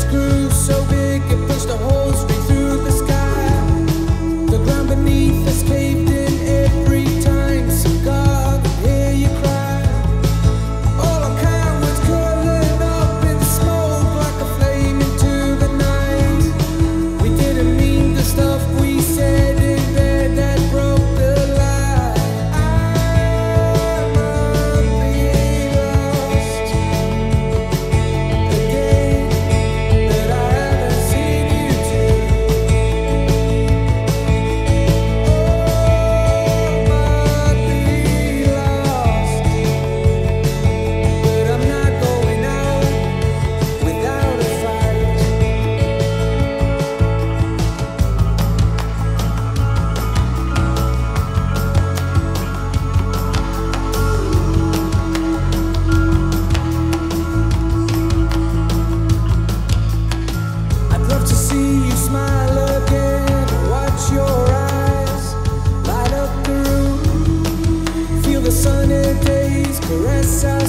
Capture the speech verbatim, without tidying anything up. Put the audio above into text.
screw so big it pushed a hole straight through the sky. The ground beneath us caved in every time. So God, hear you cry. All our kind was curling up in smoke like a flame into the night. We didn't mean the stuff we said in bed that broke the lie. I might be lost again, but I haven't seen you too. Oh, might be lost, but I'm not going out without a fight. I'd love to see you smile again, watch your eyes light up the room, feel the sunny days caress our